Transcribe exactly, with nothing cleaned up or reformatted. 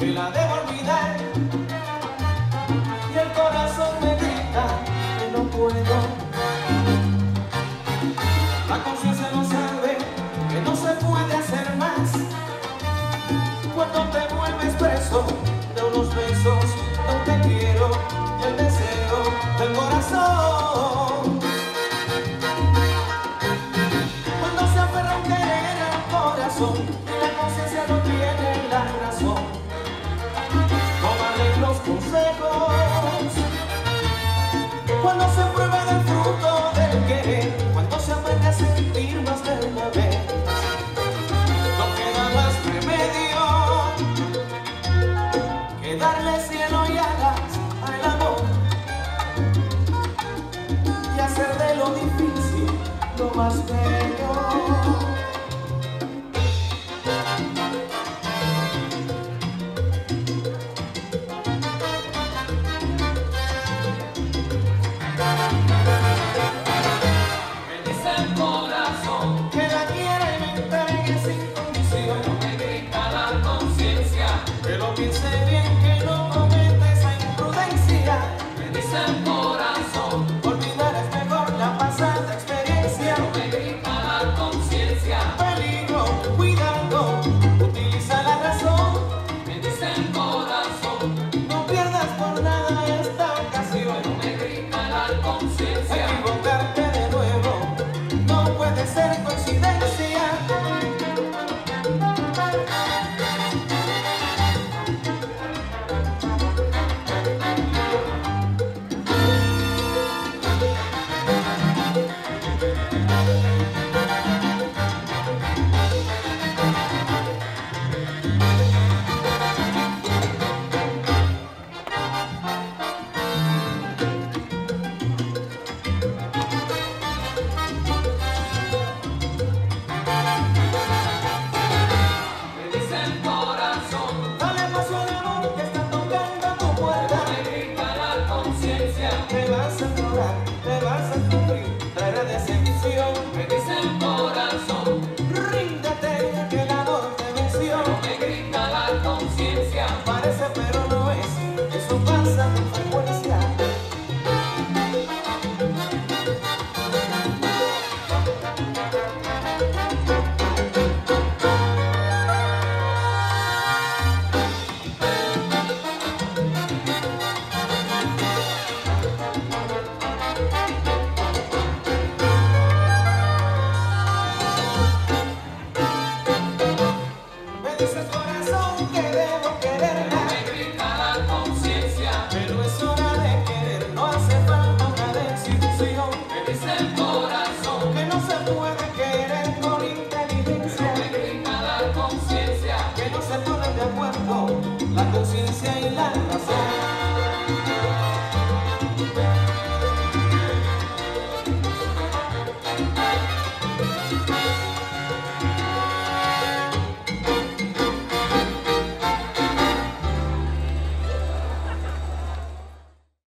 que la debo olvidar, y el corazón me grita que no puedo. La conciencia no sabe que no se puede hacer más cuando te vuelves preso de unos besos, de un te quiero y el deseo del corazón. Cuando se aferra un querer al corazón y la conciencia no tiene la razón, no valen los consejos. Cuando se prueba del fruto del querer, cuando se aprende a sentir más de una vez, no queda más remedio que darle cielo y alas al amor y hacer de lo difícil lo más bello. La conciencia y la razón.